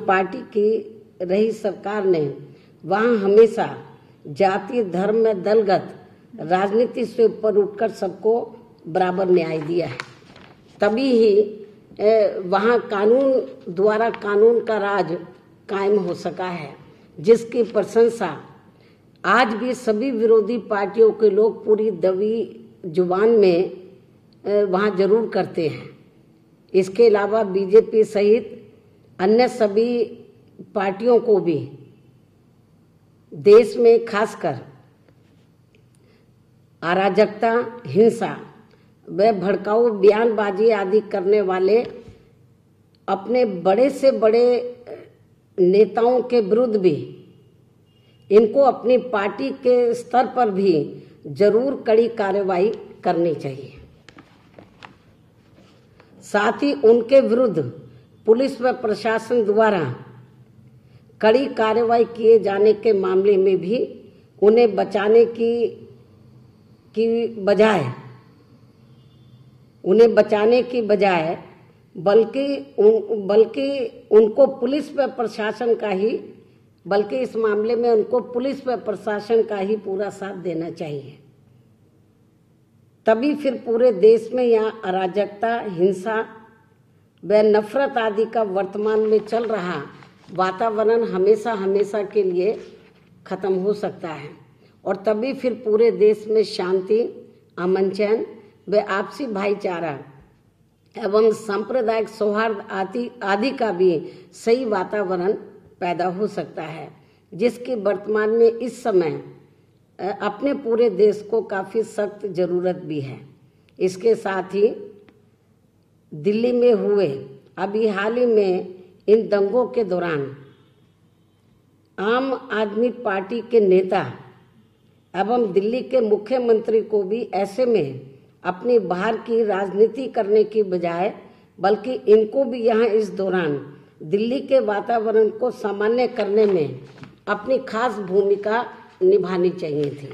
Party की रही सरकार ने वहां हमेशा जाति धर्म में दलगत राजनीति से ऊपर उठकर सबको बराबर न्याय दिया है। तभी ही वहां कानून द्वारा कानून का राज कायम हो सका है, जिसकी प्रशंसा आज भी सभी विरोधी पार्टियों के लोग पूरी दबी जुबान में वहां जरूर करते हैं। इसके अलावा बीजेपी सहित अन्य सभी पार्टियों को भी देश में खासकर अराजकता, हिंसा व भड़काऊ बयानबाजी आदि करने वाले अपने बड़े से बड़े नेताओं के विरुद्ध भी इनको अपनी पार्टी के स्तर पर भी जरूर कड़ी कार्रवाई करनी चाहिए। साथ ही उनके विरुद्ध पुलिस व प्रशासन द्वारा कड़ी कार्रवाई किए जाने के मामले में भी उन्हें बचाने की बजाय बल्कि उनको पुलिस व प्रशासन का ही बल्कि इस मामले में उनको पुलिस व प्रशासन का ही पूरा साथ देना चाहिए। तभी फिर पूरे देश में यहाँ अराजकता, हिंसा व नफरत आदि का वर्तमान में चल रहा वातावरण हमेशा के लिए खत्म हो सकता है और तभी फिर पूरे देश में शांति, अमन चैन व आपसी भाईचारा एवं सांप्रदायिक सौहार्द आदि का भी सही वातावरण पैदा हो सकता है, जिसकी वर्तमान में इस समय अपने पूरे देश को काफी सख्त जरूरत भी है। इसके साथ ही दिल्ली में हुए अभी हाल ही में इन दंगों के दौरान आम आदमी पार्टी के नेता एवं दिल्ली के मुख्यमंत्री को भी ऐसे में अपनी बाहर की राजनीति करने की बजाय बल्कि इनको भी यहाँ इस दौरान दिल्ली के वातावरण को सामान्य करने में अपनी खास भूमिका निभानी चाहिए थी,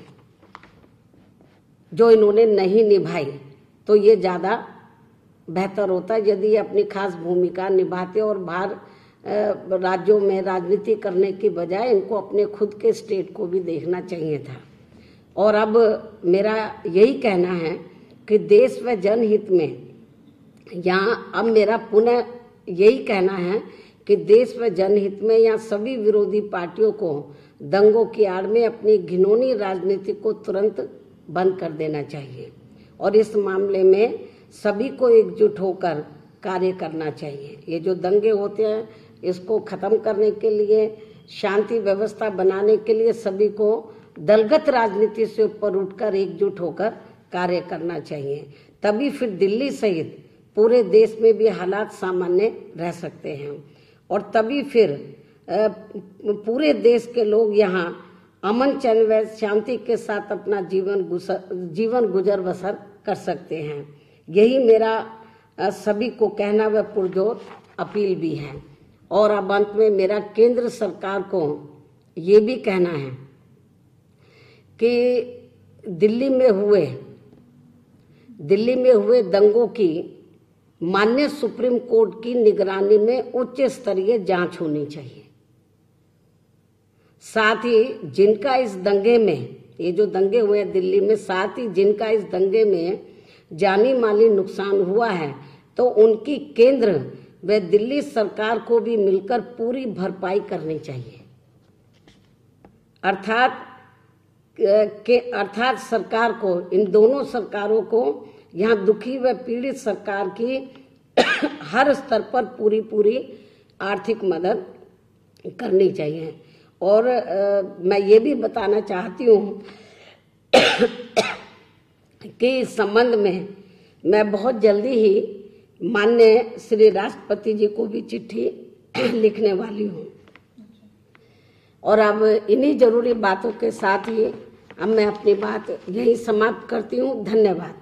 जो इन्होंने नहीं निभाई। तो ये ज़्यादा बेहतर होता यदि अपनी खास भूमिका निभाते और बाहर राज्यों में राजनीति करने की बजाय इनको अपने खुद के स्टेट को भी देखना चाहिए था। और अब मेरा यही कहना है कि देश व जनहित में अब मेरा पुनः यही कहना है कि देश व जनहित में यहाँ सभी विरोधी पार्टियों को दंगों की आड़ में अपनी घिनौनी राजनीति को तुरंत बंद कर देना चाहिए और इस मामले में सभी को एकजुट होकर कार्य करना चाहिए। ये जो दंगे होते हैं इसको खत्म करने के लिए, शांति व्यवस्था बनाने के लिए सभी को दलगत राजनीति से ऊपर उठकर एकजुट होकर कार्य करना चाहिए। तभी फिर दिल्ली सहित पूरे देश में भी हालात सामान्य रह सकते हैं और तभी फिर पूरे देश के लोग यहाँ अमन चैन व शांति के साथ अपना जीवन गुजर बसर कर सकते हैं। यही मेरा सभी को कहना व पुरजोर अपील भी है। और अब अंत में मेरा केंद्र सरकार को ये भी कहना है कि दिल्ली में हुए दंगों की माननीय सुप्रीम कोर्ट की निगरानी में उच्च स्तरीय जांच होनी चाहिए। साथ ही जिनका इस दंगे में, ये जो दंगे हुए दिल्ली में, साथ ही जिनका इस दंगे में जानी माली नुकसान हुआ है तो उनकी केंद्र व दिल्ली सरकार को भी मिलकर पूरी भरपाई करनी चाहिए। अर्थात सरकार को, इन दोनों सरकारों को यहाँ दुखी व पीड़ित सरकार की हर स्तर पर पूरी आर्थिक मदद करनी चाहिए। और मैं ये भी बताना चाहती हूँ कि इस संबंध में मैं बहुत जल्दी ही माननीय श्री राष्ट्रपति जी को भी चिट्ठी लिखने वाली हूँ। और अब इन्हीं जरूरी बातों के साथ ही अब मैं अपनी बात यही समाप्त करती हूँ। धन्यवाद।